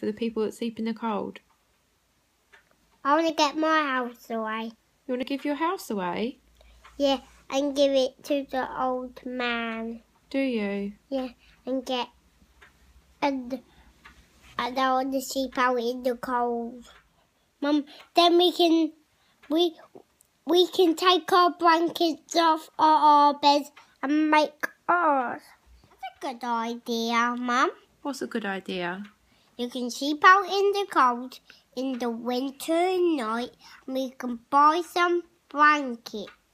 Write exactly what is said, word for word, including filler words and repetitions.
for the people that sleep in the cold? I want to get my house away. You want to give your house away? Yeah, and give it to the old man. Do you? Yeah, and get and and I want to sleep out in the cold. Mum, then we can we we can take our blankets off our beds and make ours. That's a good idea, Mum. What's a good idea? You can sleep out in the cold in the winter night, and we can buy some blankets.